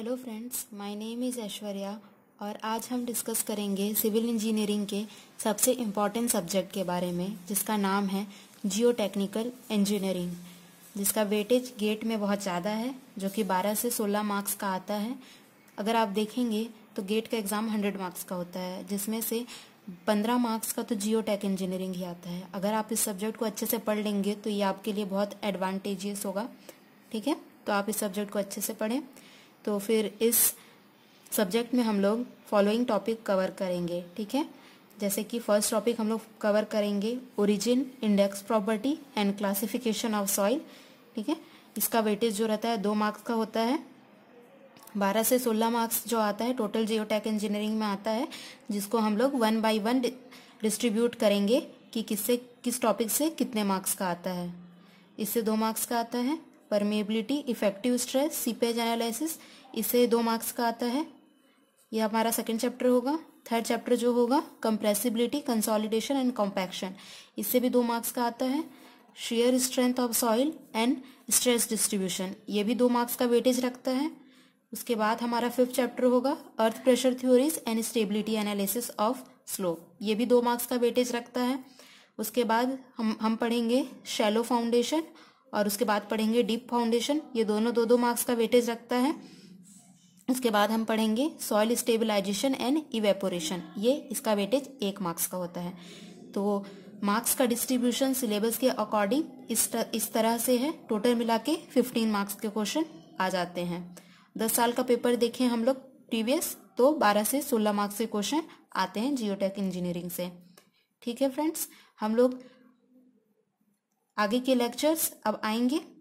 Hello friends, my name is Aishwarya और आज हम डिस्कस करेंगे सिविल इंजीनियरिंग के सबसे इम्पॉर्टेंट सब्जेक्ट के बारे में, जिसका नाम है जियो टेक्निकल इंजीनियरिंग, जिसका वेटेज गेट में बहुत ज़्यादा है, जो कि 12 से 16 मार्क्स का आता है। अगर आप देखेंगे तो गेट का एग्ज़ाम 100 मार्क्स का होता है, जिसमें से 15 मार्क्स का तो जियो टेक इंजीनियरिंग ही आता है। अगर आप इस सब्जेक्ट को अच्छे से पढ़ लेंगे तो ये आपके लिए बहुत एडवांटेजियस होगा। ठीक है, तो आप इस सब्जेक्ट को अच्छे से पढ़ें। तो फिर इस सब्जेक्ट में हम लोग फॉलोइंग टॉपिक कवर करेंगे। ठीक है, जैसे कि फर्स्ट टॉपिक हम लोग कवर करेंगे origin, index property and classification of soil. ठीक है, इसका वेटेज जो रहता है 2 मार्क्स का होता है। 12 से 16 मार्क्स जो आता है टोटल जियोटेक इंजीनियरिंग में आता है, जिसको हम लोग 1 बाय 1 डिस्ट्रीब्यूट करेंगे कि किस टॉपिक से कितने मार्क्स का आता है। इससे 2 मार्क्स का आता है। Permeability, effective stress, seepage analysis, इससे 2 मार्क्स का आता है। यह हमारा सेकंड चैप्टर होगा। थर्ड चैप्टर जो होगा कंप्रेसिबिलिटी, कंसोलिडेशन एंड कॉम्पैक्शन, इससे भी 2 मार्क्स का आता है। Shear strength of soil and stress distribution, ये भी 2 मार्क्स का वेटेज रखता है। उसके बाद हमारा फिफ्थ चैप्टर होगा earth pressure theories and stability analysis of slope, ये भी 2 मार्क्स का वेटेज रखता है। उसके बाद हम पढ़ेंगे शैलो फाउंडेशन और उसके बाद पढ़ेंगे डीप फाउंडेशन, ये दोनों 2-2 मार्क्स का वेटेज रखता है। उसके बाद हम पढ़ेंगे सॉइल स्टेबलाइजेशन एंड इवेपोरेशन, ये इसका वेटेज 1 मार्क्स का होता है। तो मार्क्स का डिस्ट्रीब्यूशन सिलेबस के अकॉर्डिंग इस तरह से है। टोटल मिला के 15 मार्क्स के क्वेश्चन आ जाते हैं। 10 साल का पेपर देखें हम लोग प्रीवियस, तो 12 से 16 मार्क्स के क्वेश्चन आते हैं जियोटेक इंजीनियरिंग से। ठीक है फ्रेंड्स, हम लोग आगे के लेक्चर्स अब आएंगे।